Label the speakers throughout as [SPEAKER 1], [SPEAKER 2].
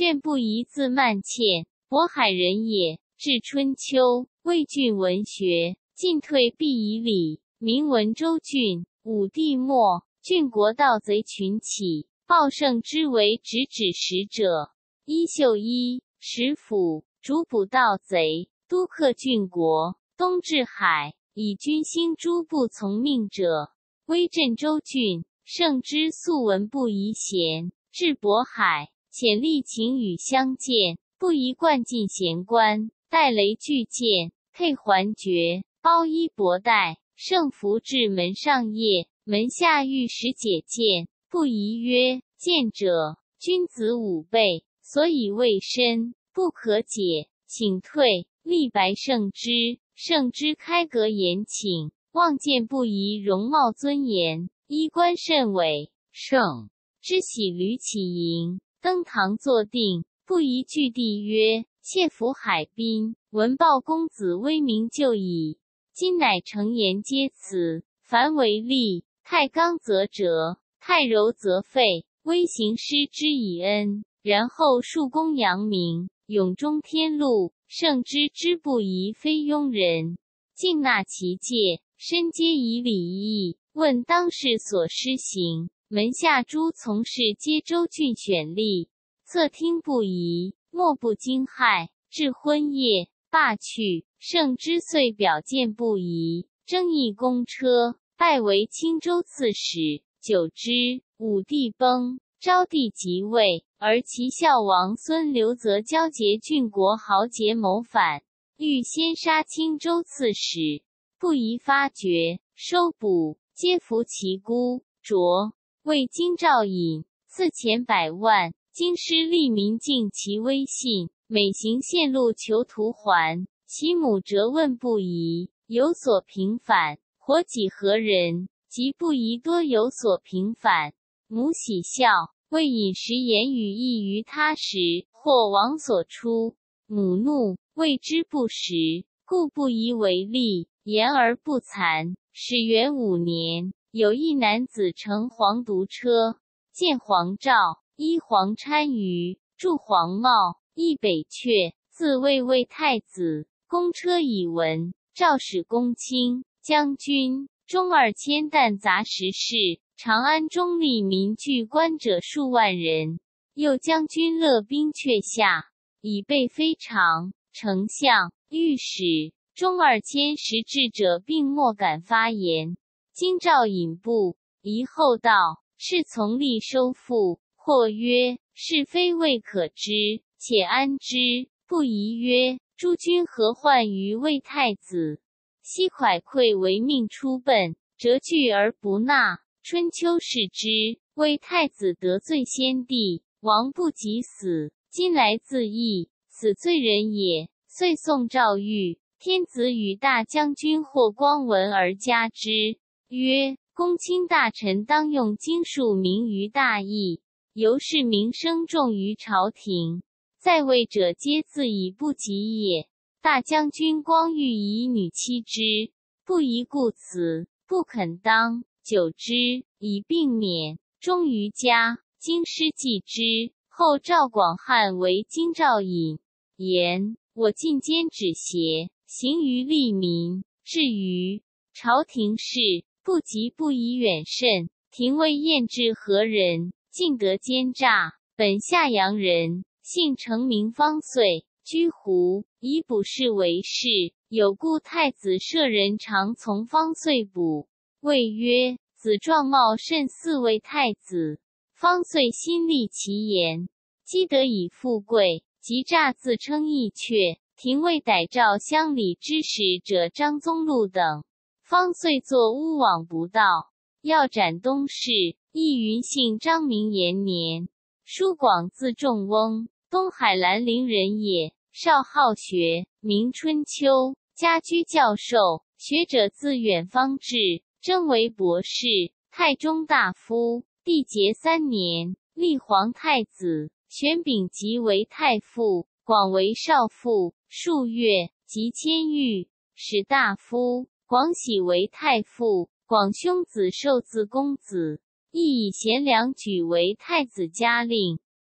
[SPEAKER 1] 卷不疑字曼倩，渤海人也。至春秋，魏郡文学进退必以礼。名文州郡，武帝末，郡国盗贼群起，鲍胜之为直指使者。衣袖一，使府，主捕盗贼，都克郡国，东至海，以军兴诸不从命者。威震州郡，胜之素闻不宜贤，至渤海，遣吏请与相见，不宜冠进贤官，带雷巨舰，配环珏，包衣帛带，胜服至门上谒，门下御史解见，不宜曰：见者，君子5倍，所以未申，不可解，请退。立白胜之，胜之开阁言请，望见不宜容貌尊严，衣冠甚伟。胜之喜履起迎，登堂坐定，不宜据地曰：妾服海滨，闻报公子威名就矣。今乃诚言皆辞，凡为利，太刚则折，太柔则废，微行施之以恩，然后树功扬名，永中天禄。胜之不疑非庸人，尽纳其戒，身皆以礼义。问当世所施行，门下诸从事皆州郡选吏，侧听不疑，莫不惊骇。至婚夜，罢去。胜之遂表见不疑，征议公车，拜为青州刺史。久之，武帝崩，昭帝即位，而其孝王孙刘则交结郡国豪杰谋反，欲先杀青州刺史，不宜发觉，收捕，皆服其孤卓。为京兆尹，赐钱100万。京师吏民敬其威信，每行献路求图还。其母责问不疑，有所平反。活己何人？即不宜多有所平反。母喜笑，为饮食言语异于他时，或往所出。母怒，谓之不实，故不宜为例，言而不惭。始元5年，有一男子乘黄犊车，见黄诏，依黄参舆，著黄帽，亦北阙，自谓太子。公车以闻，诏使公卿、将军、中2000担杂食事。长安中吏民聚官者数万人，又将军勒兵阙下，以备非常。丞相、御史、中2000识志者并莫敢发言。京兆尹部疑后道，是从吏收复，或曰是非未可知，且安之。不疑曰：诸君何患于魏太子？昔蒯聩为命出奔，折据而不纳。春秋视之，魏太子得罪先帝，王不及死，今来自缢，死罪人也。遂送诏谕，天子与大将军霍光闻而加之，曰：公卿大臣当用经术明于大义，由是名声重于朝廷。在位者皆自以不及也。大将军光欲以女妻之，不宜故辞，不肯当。久之，以病免，终于家。京师继之，后赵广汉为京兆尹。言：我进监止邪，行于利民。至于朝廷事，不及不以远甚。廷尉晏至何人？尽得奸诈，本夏阳人，姓程名方遂，居胡，以卜士为事。有故太子舍人常从方遂卜，谓曰：子状貌甚似为太子。方遂心立其言，积得以富贵，即诈自称义阙。廷尉逮诏乡里之使者张宗禄等，方遂作诬枉不道，要斩东市。亦云姓张，明延年，叔广字仲翁，东海兰陵人也。少好学，名春秋，家居教授。学者自远方至，征为博士，太中大夫。帝节3年，立皇太子，玄秉即为太傅，广为少傅。数月，即迁御史大夫。广喜为太傅，广兄子受字公子，亦以贤良举为太子嘉令。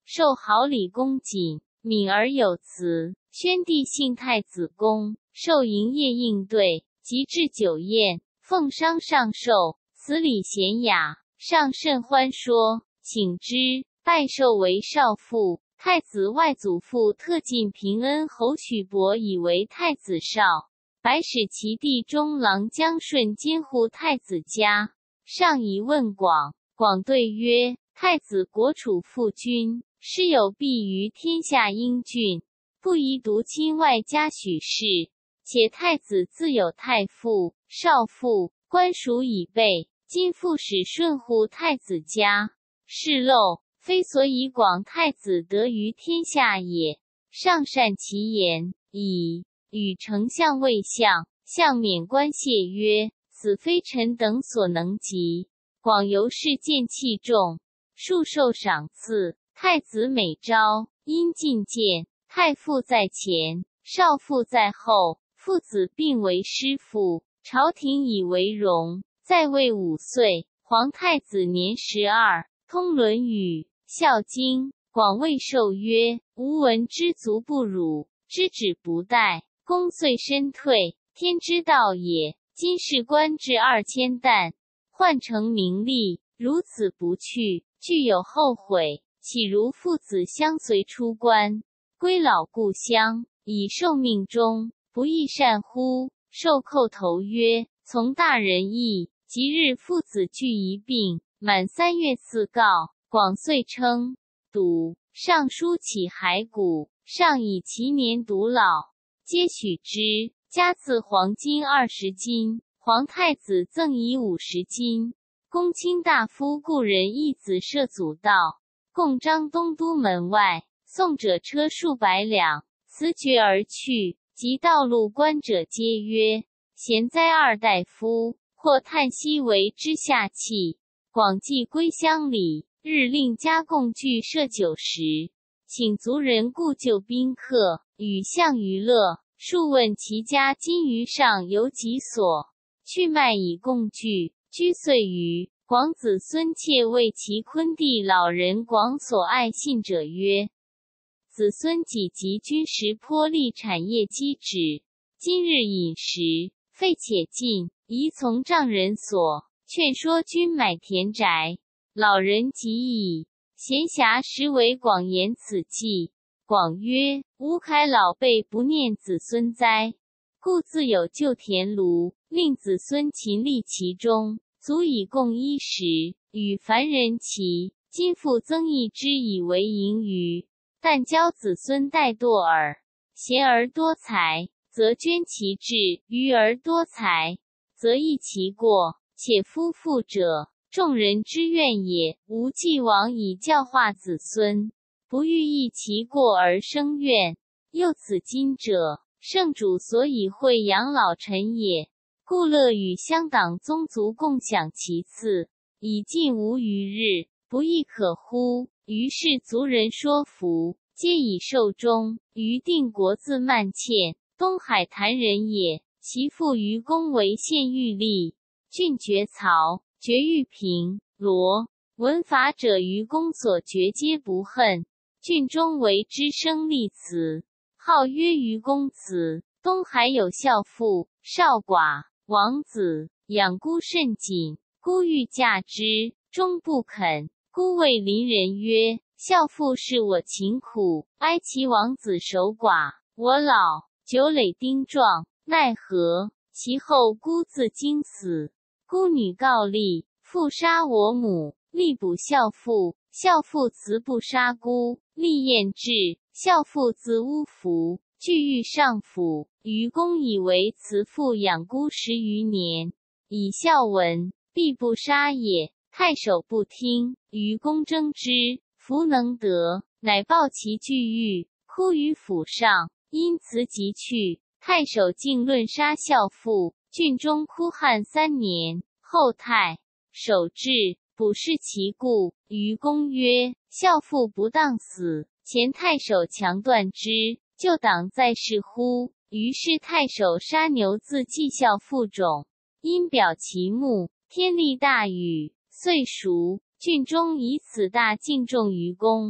[SPEAKER 1] 受好礼恭谨，敏而有辞。宣帝幸太子宫，受营业应对，及至酒宴，奉商上寿，此礼贤雅，上甚欢说，请之，拜授为少傅。太子外祖父特进平恩侯许伯以为太子少，白使其弟中郎将顺监护太子家。上以问广，广对曰：太子国处父君，师有必于天下英俊，不宜独亲外加许氏。且太子自有太傅、少傅，官属已备，今复使顺护太子家，是陋，非所以广太子得于天下也。上善其言，以与丞相未相，相免官谢曰：此非臣等所能及。广由是见器重，数受赏赐。太子每朝，因进谏，太傅在前，少傅在后，父子并为师傅，朝廷以为荣。在位5岁，皇太子年12，通《论语》，孝经。广为授曰：吾闻知足不辱，知止不殆。公遂身退，天之道也。今事官至2000担，换成名利，如此不去，具有后悔。岂如父子相随出关，归老故乡，以受命终，不亦善乎？受叩头曰：从大人意。即日父子俱一病，满3月赐告。广遂称笃，上书起骸骨，上以其年独老，皆许之。加赐黄金20斤，皇太子赠以50斤。公卿大夫故人一子设祖道，共张东都门外，送者车数百辆，辞绝而去。及道路观者皆曰：贤哉2大夫！或叹息为之下气。广既归乡里，日令加贡具设酒食，请族人故就宾客，与相娱乐。数问其家今于上有几所，去卖以供具，居岁余。广子孙妾为其昆弟老人广所爱信者曰：子孙己及君实颇利产业积止，今日饮食废且尽，宜从丈人所，劝说君买田宅。老人即以闲暇时为广言此计。广曰：吾慨老辈不念子孙哉，故自有旧田庐，令子孙勤力其中，足以供衣食，与凡人齐。今复增益之以为盈余，但教子孙怠惰耳。贤而多财，则捐其志；愚而多财，则益其过。且夫妇者，众人之怨也。吾既往以教化子孙，不欲益其过而生怨。又此今者，圣主所以惠养老臣也，故乐与乡党宗族共享其次，以尽无余日，不亦可乎？于是族人说服，皆以寿终。余定国字曼倩，东海谭人也，其父于公为县狱吏，郡爵曹，爵玉平、罗。闻法者于公所爵皆不恨，郡中为之生立祠，号曰愚公祠。东海有孝妇、少寡、王子，养孤甚谨，孤欲嫁之，终不肯。孤谓邻人曰：孝妇是我勤苦，哀其王子守寡，我老久累丁壮，奈何？其后孤自惊死。孤女告立，父杀我母，力补孝妇。孝妇辞不杀孤，立彦志。孝妇自乌服，具欲上府。愚公以为慈父养孤10余年，以孝文，必不杀也。太守不听，愚公争之，弗能得，乃报其惧欲，哭于府上。因辞即去。太守竟论杀孝妇，郡中哭汉3年。后太守至，卜视其故。愚公曰：孝妇不当死，前太守强断之，就党在世乎？于是太守杀牛自祭孝妇冢，因表其墓。天立大雨，遂熟。郡中以此大敬重愚公。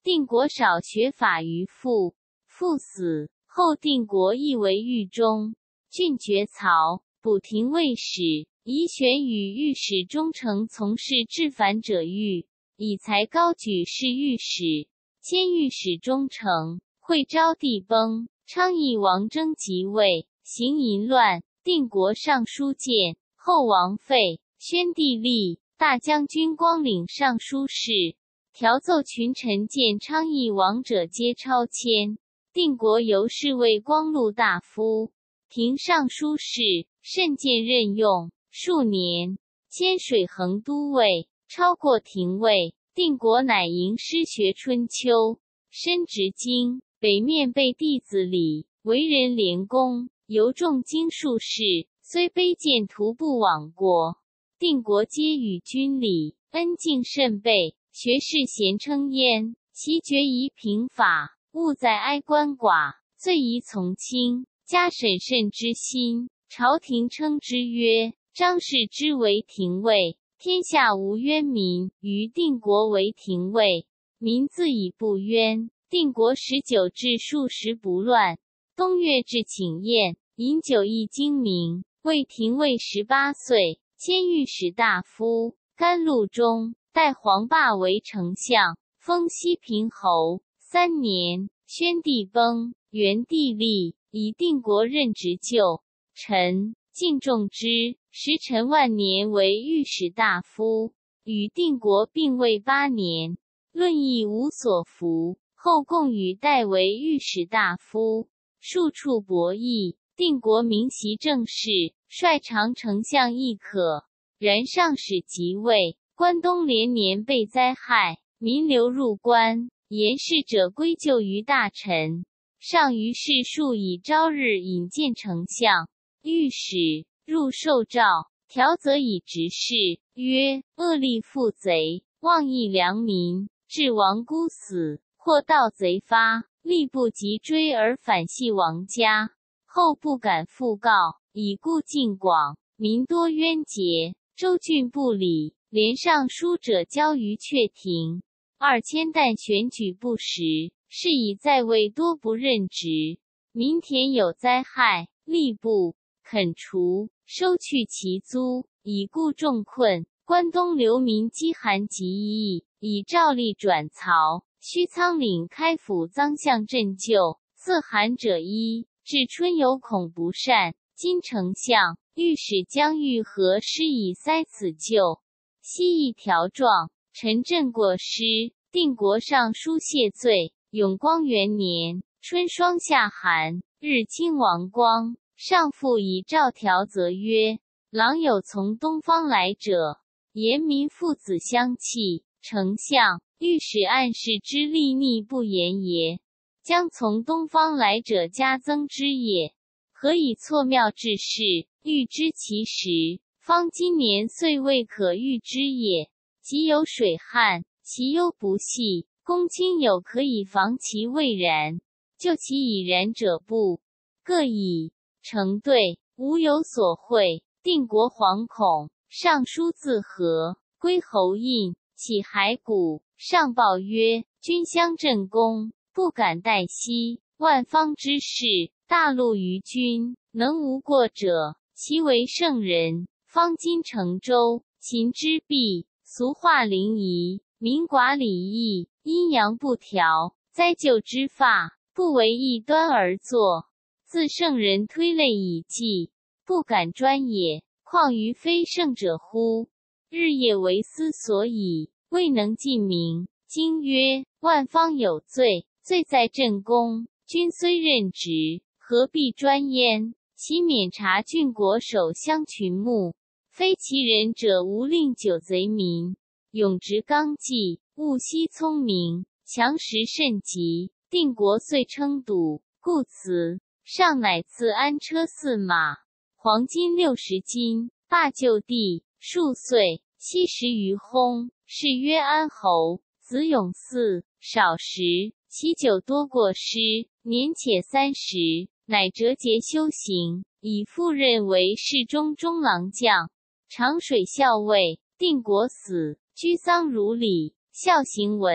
[SPEAKER 1] 定国少学法于父，父死后，定国亦为狱中。郡爵曹补廷尉使，宜选与御史中丞从事治反者狱，以才高举是御史。迁御史中丞。会昭帝崩，昌邑王征即位，行淫乱。定国尚书谏，后王废。宣帝立，大将军光领尚书事，调奏群臣见昌邑王者皆超迁。定国由是为光禄大夫，平尚书事，甚见任用。数年，迁水衡都尉，超过廷尉。定国乃吟诗学春秋，深植经。北面被弟子礼，为人廉恭，尤重经术士，虽卑贱徒步往国。定国皆与君礼，恩敬甚备，学士咸称焉。其决宜平法，务在哀鳏寡，罪宜从轻，加审慎之心。朝廷称之曰：张氏之为廷尉，天下无冤民，于定国为廷尉，民自以不冤。定国19治数十不乱，冬月至请宴，饮酒亦精明。为廷尉18岁，迁御史大夫，甘露中，代黄霸为丞相，封西平侯。3年，宣帝崩，元帝立，以定国任职就臣，敬重之。时陈万年为御史大夫，与定国并位8年，论议无所服。后共与代为御史大夫，数处博弈。定国明习政事，率长丞相亦可。然上使即位，关东连年被灾害，民流入关，言事者归咎于大臣。上于是数以朝日引见丞相、御史，入受诏，条则以直事，曰：恶吏负贼，妄议良民，致亡孤死。或盗贼发，吏不及追而反系王家，后不敢复告，以故尽广，民多冤结。州郡不理，连上书者交于阙庭。2000担选举不实，是以在位多不任职。民田有灾害，吏不肯除，收去其租，以故众困。关东流民饥寒极役，以诏吏转曹。须仓岭开府赃相赈救，色寒者一，至春有恐不善。今丞相、御史将欲何施以塞此咎？悉议条状。陈震过失，定国尚书谢罪。永光元年，春霜夏寒，日清王光，上父以诏条则曰：郎有从东方来者，言民父子相弃。丞相、御史暗示之利逆不言也，将从东方来者加增之也。何以错谬之事，欲知其实，方今年岁未可预知也。即有水旱，其忧不细，公卿有可以防其未然，就其已然者不，各以成对，无有所讳。定国惶恐，上书自和，归侯印，起骸骨，上报曰：君相镇公，不敢待息。万方之事，大戮于君，能无过者？其为圣人，方今成周，秦之弊，俗化临夷，民寡礼义，阴阳不调，灾咎之法，不为异端而作。自圣人推类以计，不敢专也，况于非圣者乎？日夜为思所以，未能尽明。今曰：万方有罪，罪在镇公。君虽任职，何必专焉？其免察郡国守乡群牧，非其人者无令九贼民。永直纲纪，务惜聪明，强实甚急。定国遂称笃，故辞。上乃赐安车4马，黄金60斤，罢就地。数岁，70余薨，谥曰安侯。子永嗣，少时，其酒多过失，年且30，乃折节修行，以赴任为侍中中郎将、长水校尉。定国死，居丧如礼。孝行文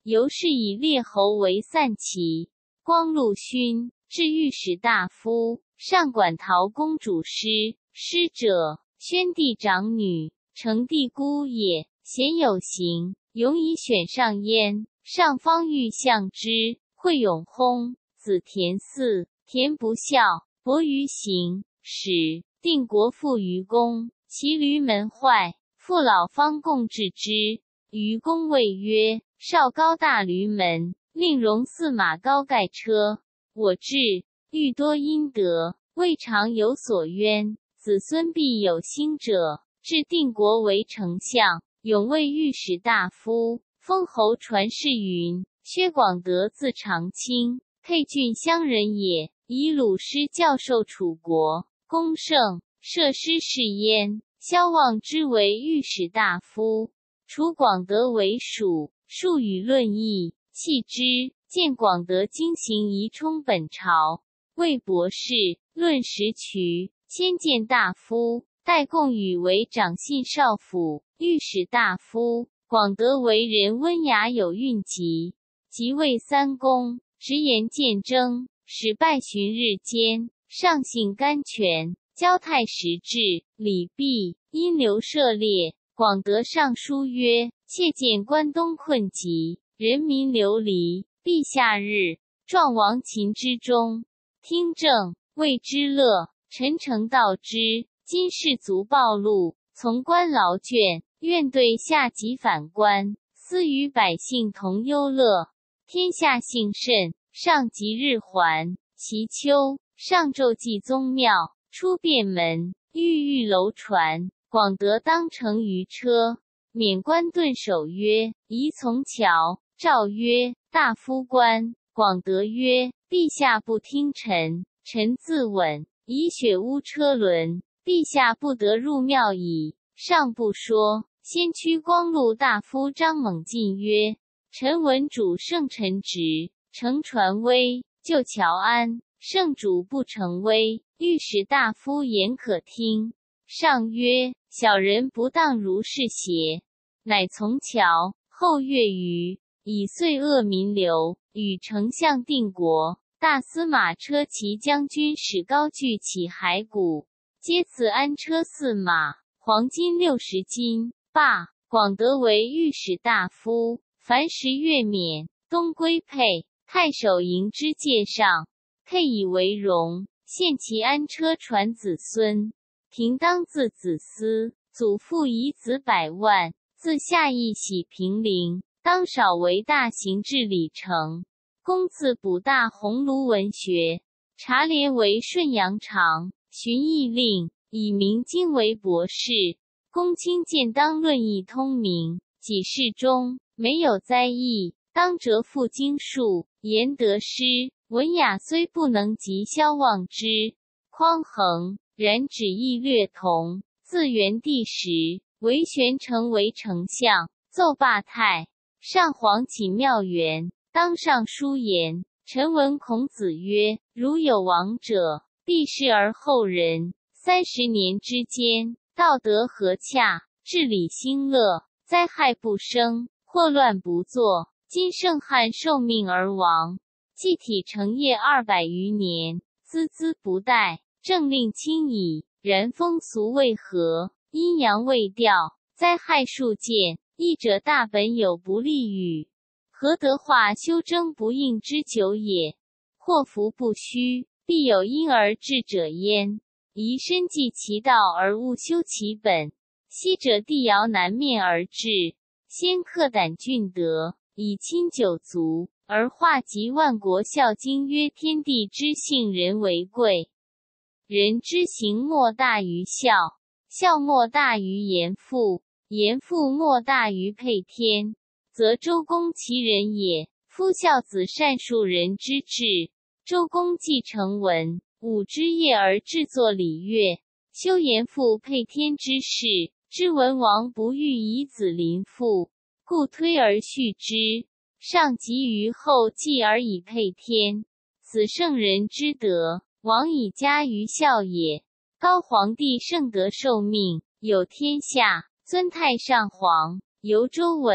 [SPEAKER 1] 由是以列侯为散骑。光禄勋至御史大夫，上管陶公主师。师者，宣帝长女，成帝姑也。贤有行，永以选上焉。上方欲相之，惠永薨，子田嗣。田不孝，伯于行，使定国父于公。其驴门坏，父老方共治之。于公谓曰：少高大驴门，令容驷马高盖车。我至，欲多阴德，未尝有所冤。子孙必有兴者，至定国为丞相，永为御史大夫。封侯传世云：薛广德字长卿，沛郡乡人也，以鲁师教授楚国，公胜，设师事焉。萧望之为御史大夫，楚广德为属，数语论议，弃之。见广德经行宜充本朝，为博士，论时渠，先见大夫。代贡禹为长信少府，御史大夫。广德为人温雅有韵疾，即位三公，直言谏争，使拜巡日间，上信甘泉。交太时至，礼毕，因流涉猎。广德上书曰：切见关东困急，人民流离，陛下日壮亡秦之中，听政谓之乐。臣诚道之，今士卒暴露，从官劳倦，愿对下级反官，思与百姓同忧乐。天下幸甚，上即日还。其秋，上昼祭宗庙，出便门，郁郁楼船。广德当乘于车，免官顿首曰：宜从桥。诏曰：大夫官。广德曰：陛下不听臣，臣自刎。以雪污车轮，陛下不得入庙矣。上不说。先驱光禄大夫张猛进曰：臣闻主圣臣直，乘船危，就乔安。圣主不成危，御史大夫言可听。上曰：小人不当如是邪？乃从乔。后月余，以岁恶民流，与丞相定国。大司马车骑将军史高具起骸骨，皆赐安车驷马，黄金60斤。罢。广德为御史大夫，凡10月免，东归沛。太守营之介上，沛以为荣，献其安车传子孙。平当自子思，祖父遗子100万，自下邑徙平陵，当少为大行至礼成。公自补大鸿胪文学，察廉为顺阳长，巡议令，以明经为博士。公卿见当论议通明，己事中没有灾异，当折复经术，言得失。文雅虽不能及萧望之、匡衡，然旨意略同。自元帝时，韦玄成为丞相，奏罢太上皇寝庙园，当上书言：臣闻孔子曰：如有亡者，必视而后人。30年之间，道德和洽，治理兴乐，灾害不生，祸乱不作。今圣汉受命而亡，祭体成业200余年，孜孜不怠，政令轻矣。然风俗未和，阴阳未调，灾害数见，义者大本有不利语，何得化修争不应之久也？祸福不虚，必有因而至者焉。宜深记其道而勿修其本。昔者帝尧南面而至，先克胆俊德，以亲九族，而化及万国孝经曰：天地之性人为贵，人之行莫大于孝，孝莫大于严父，严父莫大于配天。则周公其人也，夫孝子善述人之志。周公既成文武之业而制作礼乐，修严父配天之事。知文王不欲以子临父，故推而续之，上及于后继而以配天。此圣人之德，王以加于孝也。高皇帝圣德受命，有天下，尊太上皇，由周文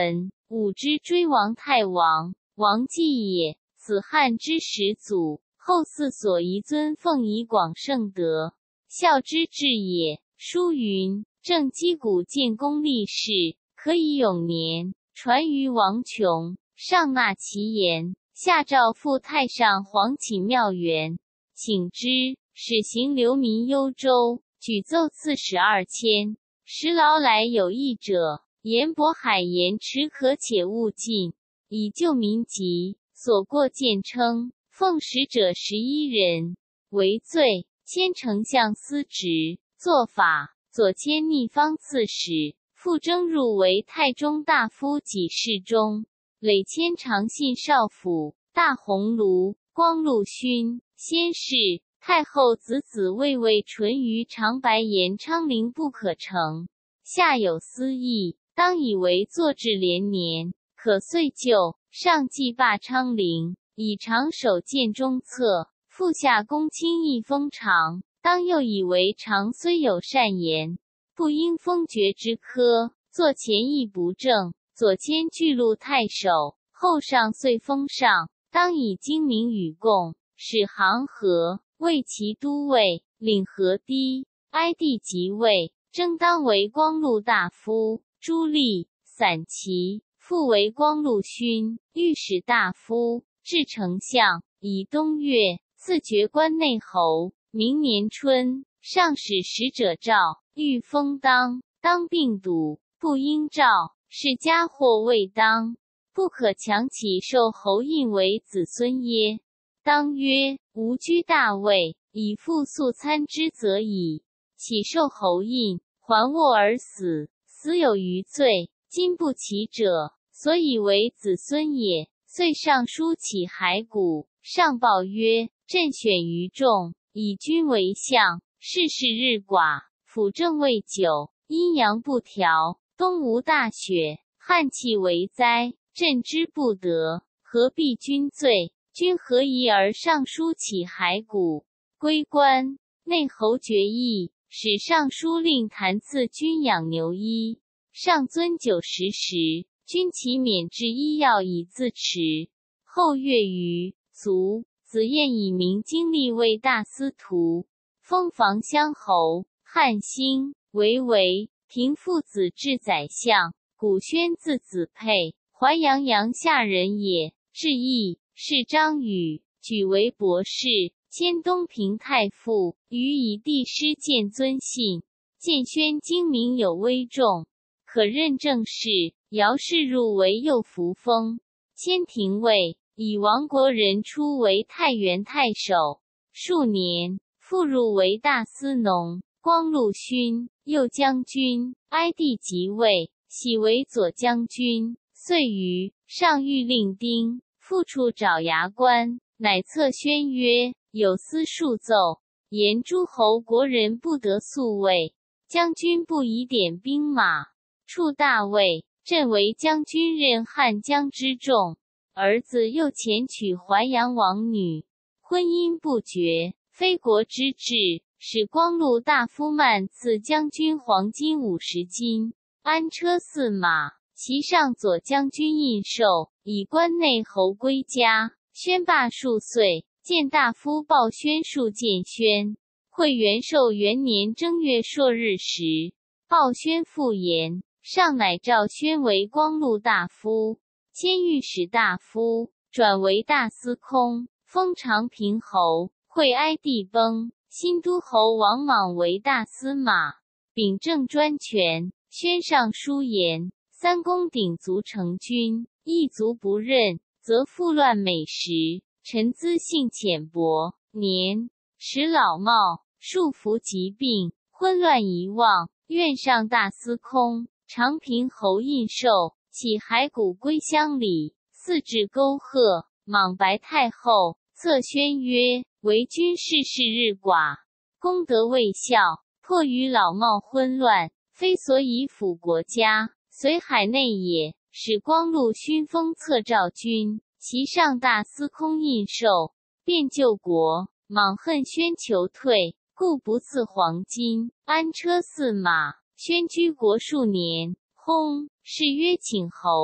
[SPEAKER 1] 武之追王太王，王继也，子汉之始祖，后嗣所宜尊奉以广圣德，孝之至也。书云：正击鼓建功立事，可以永年。传于王琼，上纳其言，下诏赴太上皇寝庙园，请之，使行流民幽州，举奏刺史2千。时劳来有义者，言渤海盐池可且勿进，以救民疾。所过见称，奉使者11人，为罪。迁丞相司职，作法。左迁逆方刺史，复征入为太中大夫给事中，累迁长信少府、大鸿胪、光禄勋、先士。太后子子畏畏淳于长白岩昌陵不可成，下有私议，当以为坐治连年，可遂就。上既罢昌陵，以长守建中策，复下公卿议封长，当又以为长虽有善言，不应封爵之科，作前议不正，左迁巨鹿太守，后上遂封上，当以精明与共，使行河，为其都尉，领河堤。哀帝即位，征当为光禄大夫，朱立、散骑，复为光禄勋、御史大夫，至丞相。以冬月，赐爵关内侯。明年春，上使使者诏，欲封当并笃，不应诏，是家或未当，不可强其受侯印为子孙耶？当曰：吾居大位，以复素参之则矣。岂受侯印，还握而死，死有余罪，今不起者，所以为子孙也。遂上书起骸骨，上报曰：朕选于众，以君为相，世日寡，辅政未久，阴阳不调，冬无大雪，旱气为灾，朕之不得，何必君罪？君何疑而上书起骸骨？归官，内侯决议，使尚书令弹赐君养牛衣。上遵90时，君其免治医药以自持。后月余，卒。子彦以明经历为大司徒，封房乡侯。汉兴，为平父子至宰相。古宣字子佩，淮阳阳夏人也。至义，是张宇，举为博士，迁东平太傅。予以帝师见尊信。建宣精明有威重，可任政事。姚氏入为右扶风，迁廷尉。以亡国人出为太原太守，数年，复入为大司农，光禄勋、右将军。哀帝即位，喜为左将军。遂于上谕令丁，复处爪牙关，乃策宣曰：有司数奏，言诸侯国人不得宿卫，将军不以点兵马，处大尉。朕为将军任汉江之众。儿子又前娶淮阳王女，婚姻不决，非国之志，使光禄大夫曼赐将军黄金50斤，安车4马。其上左将军印绶，以关内侯归家。宣罢数岁，见大夫鲍宣数见宣。会元寿元年正月朔日时，鲍宣复言，上乃召宣为光禄大夫。迁御史大夫，转为大司空，封长平侯。会哀帝崩，新都侯王莽为大司马，秉政专权。宣上书言：三公鼎足成君，一族不任，则复乱美食。臣资性浅薄，年时老貌，数服疾病，昏乱遗忘，愿上大司空。长平侯印绶，起骸骨归乡里，四至沟壑。莽白太后，策宣曰：为君世日寡，功德未效，迫于老貌昏乱，非所以辅国家，随海内也。使光禄勋封策赵君，其上大司空印绶，便救国。莽恨宣求退，故不赐黄金，安车4马。宣居国数年，薨，谥曰请侯。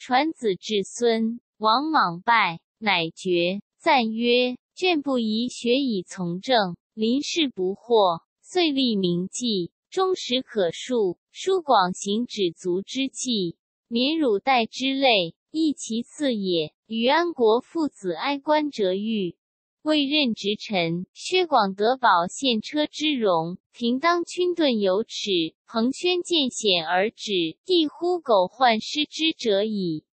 [SPEAKER 1] 传子至孙。王莽拜，乃决，赞曰：卷不宜学以从政，临事不惑，遂立名记，忠实可述，书广行止足之计，免辱代之类，亦其次也。与安国父子哀官折狱，未任直臣。薛广得保献车之荣，平当军盾有耻，彭宣见险而止，亦乎苟患失之者矣。